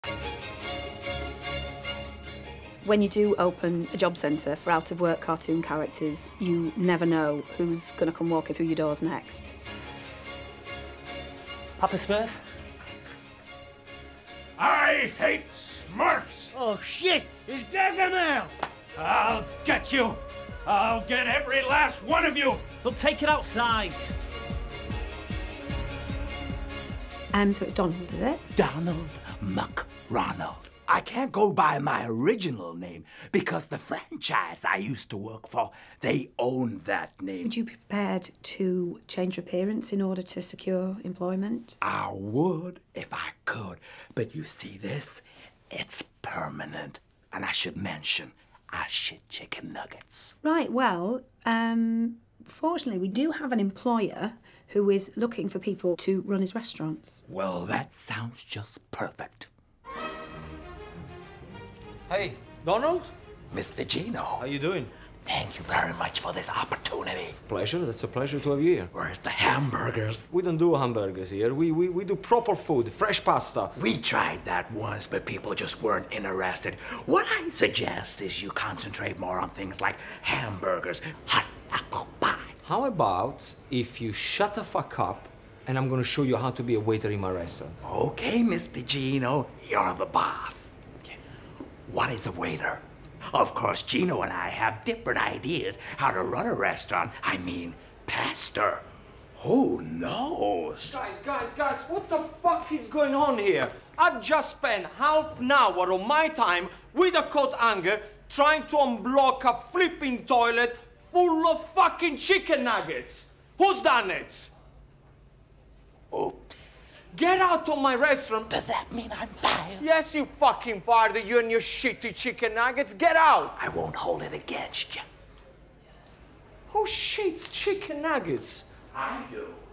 When you do open a job centre for out-of-work cartoon characters, you never know who's going to come walking through your doors next. Papa Smurf? I hate Smurfs! Oh, shit! It's Gargamel! I'll get you! I'll get every last one of you! We'll take it outside. So it's Donald, is it? Donald McRonald. I can't go by my original name because the franchise I used to work for, they own that name. Would you be prepared to change your appearance in order to secure employment? I would if I could, but you see this? It's permanent. And I should mention, I shit chicken nuggets. Right, well, fortunately, we do have an employer who is looking for people to run his restaurants. Well, that sounds just perfect. Hey, Donald? Mr. Gino. How you doing? Thank you very much for this opportunity. Pleasure. That's a pleasure to have you here. Where's the hamburgers? We don't do hamburgers here. We do proper food, fresh pasta. We tried that once, but people just weren't interested. What I suggest is you concentrate more on things like hamburgers, hot apple pie. How about if you shut the fuck up and I'm gonna show you how to be a waiter in my restaurant? Okay, Mr. Gino, you're the boss. What is a waiter? Of course, Gino and I have different ideas how to run a restaurant. I mean, pastor. Who knows? Guys, what the fuck is going on here? I've just spent half an hour of my time with a coat hanger trying to unblock a flipping toilet full of fucking chicken nuggets. Who's done it? Oops. Get out of my restaurant. Does that mean I'm fired? Yes, you fucking fired, you and your shitty chicken nuggets. Get out. I won't hold it against you. Who shits chicken nuggets? I do.